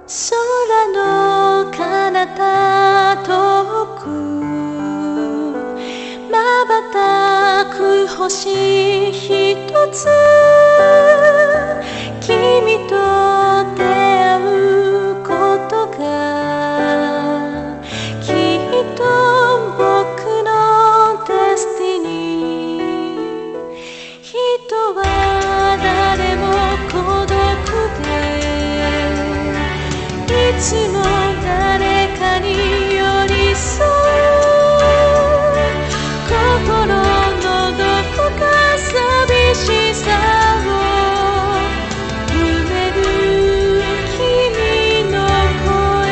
空の彼方遠く瞬く星ひとつ君と出会うことがきっと僕のデスティニー人は誰も孤独でいつも誰かに寄り添う心のどこか寂しさを埋める君の声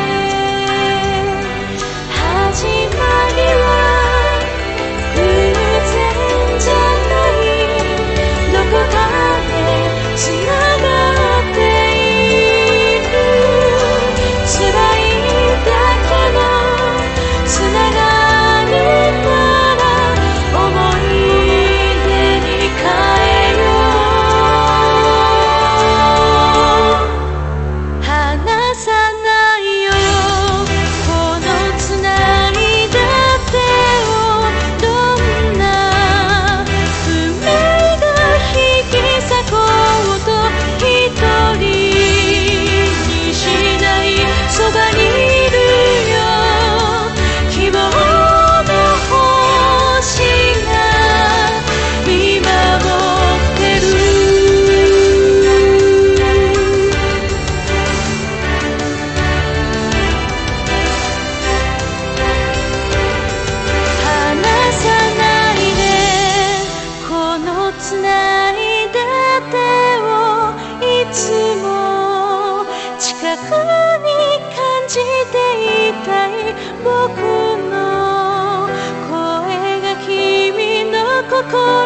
始まりは偶然じゃないどこかでつながっている辛いだけのつながりから思い出に変えよう離さないよこのつないだ手をどんな運命が引き裂こうと一人にしないそばにいるよ希望の星が見守ってる離さないでこのつないだ手をいつも近くに感じていたい僕の声が君の心